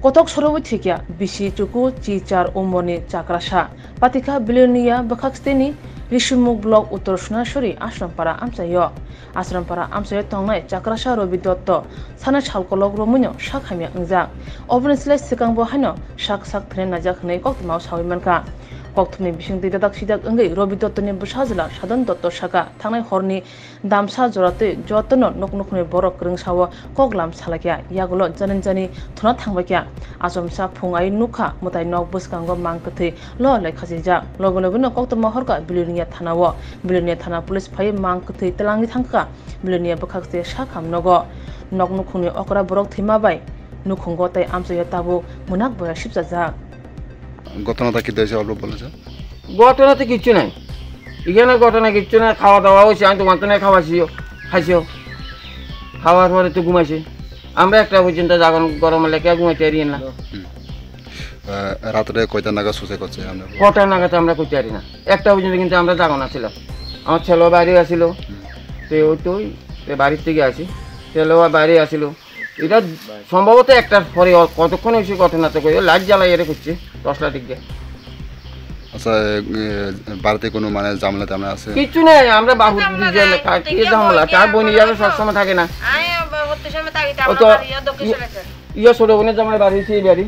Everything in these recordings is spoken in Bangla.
কতক সরবই থেকে বিসি চুকু চিচার উমনি চাকরাসা পাতিকা বিলিয়নিয়া বখাকস্তেনি রিসুমুক ব্লক উত্তর সোনাসরি আশ্রমপাড়া আমসাইয় আশ্রমপাড়া আমসাইয় তংনাই চাকরাসা রবি দত্ত সানা সালকলক রমুনো শাক হামিয়া ওংজাক অবনিসলাই সিকাংবো হাইনো শাক শাক থনে নাজাক হनै কক্তমাও সাউইমানকা কক্তমনি বিসিংতি দাদাক সিদাক ওঙ্গৈ রবি দত্তনি বসাজলা সাধন দত্ত শাখা থাंनाय हरनि दामसा जरातै जतन नकनकनि बरक रोंसाव कगलाम सालाकिया यागुलो जानि थना थांबायकिया आसमसा फुंगाय नुखा मुताय नक बसकांगो मांगकथै ल लायखाजिजा लगन लगन कक्तमा हरका बिलिनिया थाना पुलिस फाय मांगकथै तलांगि थांखा बिलिनिया बखाखसे साखाम नगो नकनुखुनि अकरा बरक थैमाबाय नुखुंगो ताय आमसय ताबु मुनाक बया शिबजाजा ঘটনাটা কি হয়েছে অল্প বলেছে ঘটনাতে কিচ্ছু নাই এখানে ঘটনা কিচ্ছু না খাওয়া দাওয়া হয়েছে আমি তোমার তো খাইছিও খাওয়ার পরে তো ঘুমাইছে আমরা একটা পর্যন্ত জাগন গরম লেগে ঘুমাইতে পারি না রাত্রে কয়টা নাগাদ সুসাইড করছে কটা নাগাদ আমরা করতে পারি না একটা পর্যন্ত কিন্তু আমরা জাগন আছিলাম আমার ছেলেও বাইরে আসিল তো ওই তো বাড়ির থেকে আসি ছেলেও বাইরে আসিল এটা সম্ভবত একটার পরে কতক্ষণ হয়েছে ঘটনাতে কই লাইট জ্বালাই এর করছে 10টা দিক দিয়ে আচ্ছা বাড়িতে কোনো মানে ঝামেলা টামেলা আছে কিছু নেই আমরা বাবু দুজন কি ঝামেলা কার বোন যাবে সব সময় থাকে না ইয়া ছোট বোনের জামাই বাড়ি সেই বাড়ি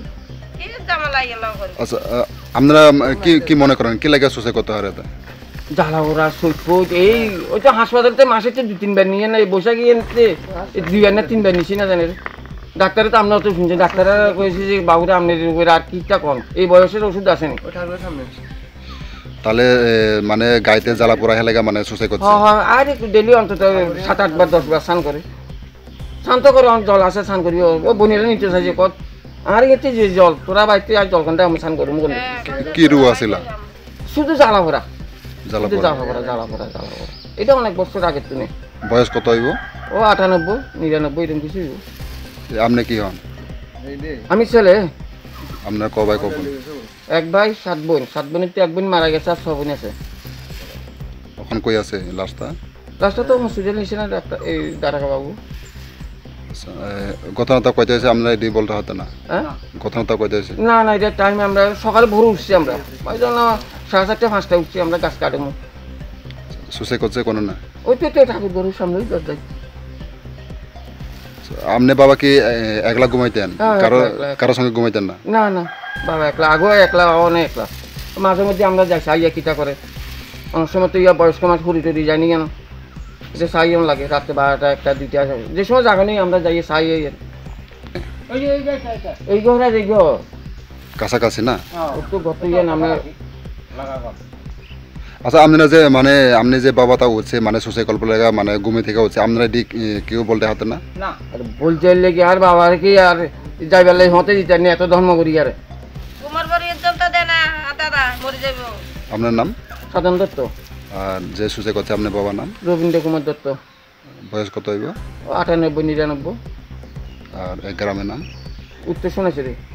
আচ্ছা আপনারা কি মনে করেন কি লাগে সুসাইড করতে পারে এটা জ্বালা ওরা সৈকত এই ওই তো হাসপাতালতে মাসে 2-3 নিয়ে না বসে গিয়ে 2 না 3 নিছি না জানেন ডাক্তারে তো আমরা তো শুনছি ডাক্তাররা কইছে যে বাবুরা আপনার উপরে আর কিটা কম এই বয়সের ওষুধ আসেনি তাহলে মানে গাইতে জ্বালা পোড়া হেলেগা মানে সুসাইড করছে হ্যাঁ আর একটু ডেলি অন্তত 7-8 বার 10 বার স্নান করে শান্ত করে জল আসে স্নান করি ও বনিরা নিতে চাইছে কত আর এতে যে জল তোরা বাইতে আর জল ঘন্টা আমি স্নান করব কি রু আছিল শুধু জ্বালা পোড়া এটা অনেক বছর আগে তুমি বয়স কত হইব ও 98 99 এরকম কিছু আপনি কি হন আমি ছেলে আপনার ক ভাই কখন এক ভাই 7 বোনের তো এক বোন মারা গেছে আর 6 বোন আছে এখন কই আছে লাস্টটা তো হসপিটাল নিছে না ডাক্তার এই দাঁড়াকা বাবু ঘটনাটা কইতে আছে আমরা এডি বলতে হতো না হ্যাঁ ঘটনাটা কইতে আছে না এটা টাইম আমরা সকালে ভোর উঠছি আমরা ওই জন্য 4:30-5টায় উঠছি আমরা গাছ কাটবো সুসাইড করছে কোনো না ওই তো ঠাকুর গরুর সামনেই দরজা আপনি বাবা কি একলা ঘুমাইতেন কারোর সঙ্গে ঘুমাইতেন না না বাবা একলা অনেক একলা মাঝে মধ্যে আমরা যাই সাইয়া কিটা করে অনেক সময় তো ইয়া বয়স্ক মাছ ঘুরি টুরি যায়নি কেন যে সাইয়ন লাগে রাত্রে 12টা 1টা 2টা যে সময় জাগা নেই আমরা যাই সাই এই ঘরে এই ঘর কাছাকাছি না তো ঘর তো ইয়ে আমরা আচ্ছা আপনারা যে মানে আপনি যে বাবাটা হচ্ছে মানে সুসাইড কল্প লাগা মানে ঘুমে থেকে হচ্ছে আপনারা এদিক কেউ বলতে হতো না আর বলতে লেগে আর বাবার কি আর যাইবার লাগে হতে দিতে না এত ধর্ম করি আর তোমার বাড়ি একদমটা দে না দাদা মরে যাইব আপনার নাম সাধন দত্ত আর যে সুসাইড করছে আপনার বাবার নাম রবীন্দ্র কুমার দত্ত বয়স কত হইব 98 99 আর গ্রামের নাম উত্তর সোনাইছড়ি